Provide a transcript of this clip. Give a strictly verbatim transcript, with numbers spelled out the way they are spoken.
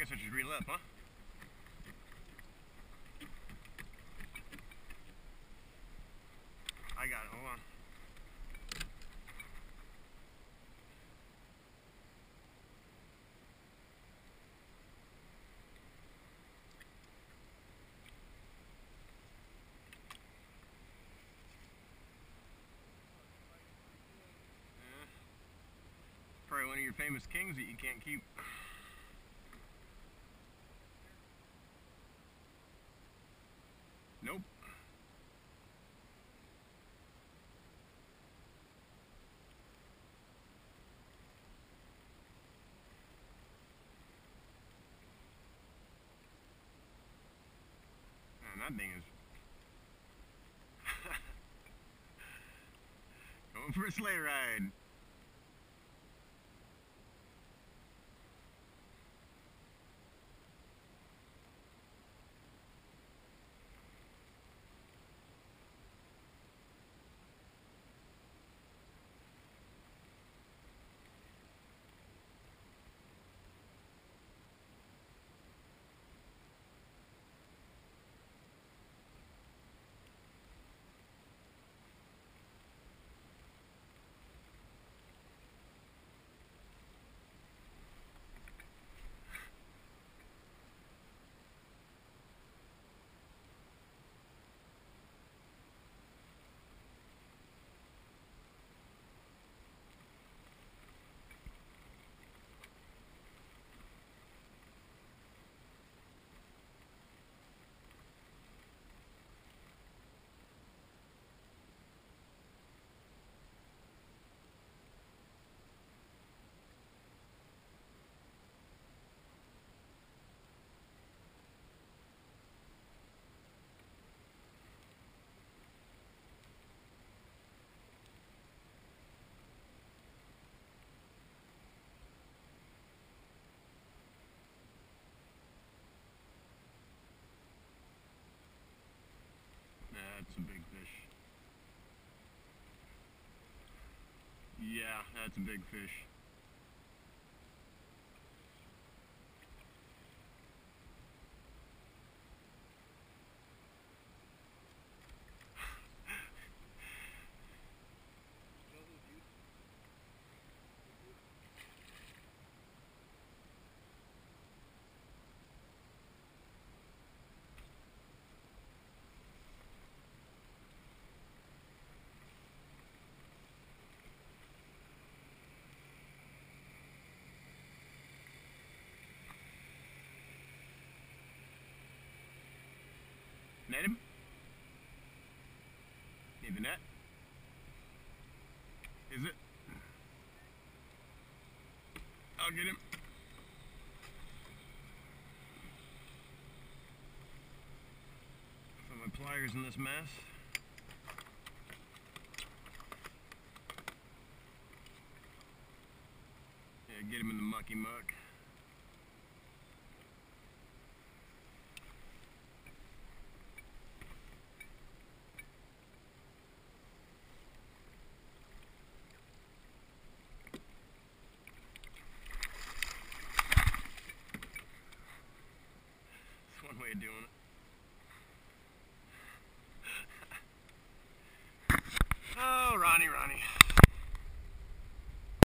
guess I should reel up, huh? I got it, hold on. Yeah. Probably one of your famous kings that you can't keep. Nope. Man, that thing is going for a sleigh ride. That's a big fish. Yeah, that's a big fish. Net him? Need the net? Is it? I'll get him. Put my pliers in this mess. Yeah, get him in the mucky muck. Way of doing